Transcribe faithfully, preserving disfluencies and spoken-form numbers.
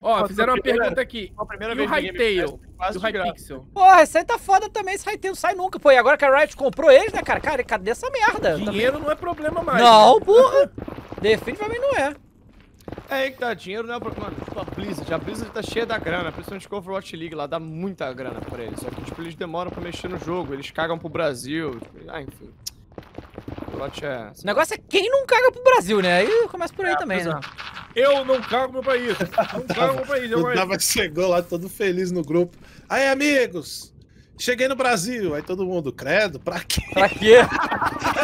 Ó, fizeram uma primeira- pergunta aqui. a primeira E o vez no Game Hytale? Pass, quase E o de graça. Hypixel? Porra, esse aí tá foda também, esse Hytale não sai nunca. Pô, e agora que a Riot comprou eles, né, cara? Cara, cadê essa merda? Dinheiro não é problema mais. Não, né? porra. Definitivamente não é. É aí que tá, dinheiro não é o problema. Mano, tipo, a Blizzard, a Blizzard tá cheia da grana, principalmente com o Overwatch League, lá dá muita grana pra eles. Só que, tipo, eles demoram pra mexer no jogo, eles cagam pro Brasil, tipo, ah, enfim. O Overwatch é... O negócio é quem não caga pro Brasil, né? Aí começa por aí É, também, pois né? é. Eu não cago meu país. Não cago meu país. Eu O vou... Dava chegou lá todo feliz no grupo. Aí, amigos, cheguei no Brasil. Aí todo mundo, credo, pra quê? Pra quê?